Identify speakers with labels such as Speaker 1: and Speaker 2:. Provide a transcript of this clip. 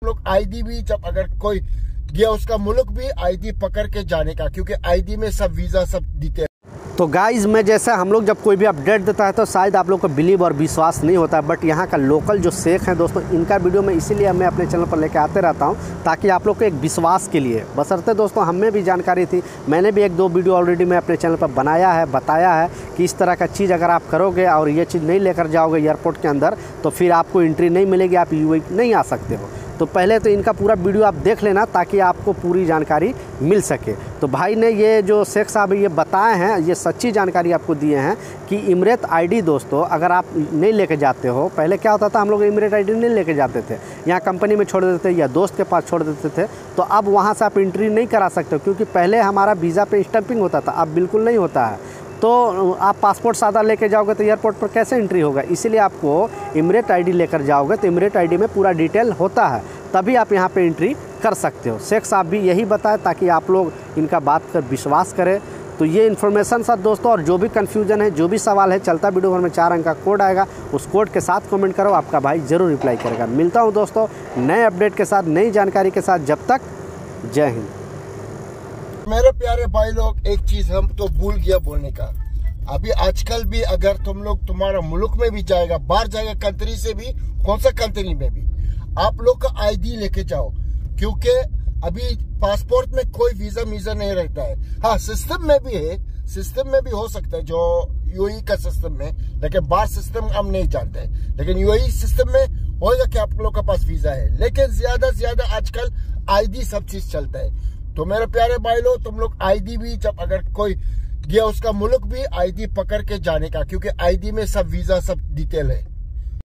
Speaker 1: लोग आईडी भी, जब अगर कोई गया उसका मुल्क भी आईडी पकड़ के जाने का, क्योंकि आईडी में सब वीजा सब डिटेल।
Speaker 2: तो गाइज़ मैं जैसा हम लोग जब कोई भी अपडेट देता है तो शायद आप लोग को बिलीव और विश्वास नहीं होता है, बट यहाँ का लोकल जो शेख हैं दोस्तों, इनका वीडियो मैं इसीलिए मैं अपने चैनल पर लेके आते रहता हूँ ताकि आप लोग को एक विश्वास के लिए, बशर्ते दोस्तों हमें भी जानकारी थी, मैंने भी 1-2 वीडियो ऑलरेडी मैं अपने चैनल पर बनाया है, बताया है कि इस तरह का चीज़ अगर आप करोगे और ये चीज़ नहीं लेकर जाओगे एयरपोर्ट के अंदर तो फिर आपको एंट्री नहीं मिलेगी, आप यूएई नहीं आ सकते हो। तो पहले तो इनका पूरा वीडियो आप देख लेना ताकि आपको पूरी जानकारी मिल सके। तो भाई ने ये जो शेख साहब ये बताए हैं, ये सच्ची जानकारी आपको दिए हैं कि इमरेट आईडी दोस्तों अगर आप नहीं लेके जाते हो, पहले क्या होता था हम लोग इमरेट आईडी नहीं लेके जाते थे, यहाँ कंपनी में छोड़ देते थे या दोस्त के पास छोड़ देते थे, तो अब वहाँ से आप एंट्री नहीं करा सकते हो क्योंकि पहले हमारा वीज़ा पे स्टैंपिंग होता था, अब बिल्कुल नहीं होता है। तो आप पासपोर्ट सादा लेके जाओगे तो एयरपोर्ट पर कैसे एंट्री होगा, इसीलिए आपको इमरेट आईडी लेकर जाओगे तो इमरेट आईडी में पूरा डिटेल होता है, तभी आप यहाँ पे एंट्री कर सकते हो। शेख साहब भी यही बताए ताकि आप लोग इनका बात कर विश्वास करें। तो ये इन्फॉर्मेशन साथ दोस्तों, और जो भी कन्फ्यूजन है, जो भी सवाल है, चलता वीडियो भर में 4 अंक का कोड आएगा, उस कोड के साथ कमेंट करो, आपका भाई ज़रूर रिप्लाई करेगा। मिलता हूँ दोस्तों नए अपडेट के साथ, नई जानकारी के साथ, जब तक जय हिंद।
Speaker 1: मेरे प्यारे भाई लोग, एक चीज हम तो भूल गया बोलने का, अभी आजकल भी अगर तुम लोग तुम्हारा मुल्क में भी जाएगा, बाहर जाएगा कंट्री से भी, कौन सा कंट्री में भी, आप लोग का आईडी लेके जाओ, क्योंकि अभी पासपोर्ट में कोई वीजा मीजा नहीं रहता है। हाँ, सिस्टम में भी है, सिस्टम में भी हो सकता है जो यूएई का सिस्टम में, लेकिन बाहर सिस्टम हम नहीं जानते हैं, लेकिन यूएई सिस्टम में होगा कि आप लोग का पास वीजा है, लेकिन ज्यादा से ज्यादा आजकल आईडी सब चीज चलता है। तो मेरे प्यारे भाई लोग, तुम लोग आईडी भी, जब अगर कोई गया उसका मुल्क भी आईडी पकड़ के जाने का, क्योंकि आईडी में सब वीजा सब डिटेल है।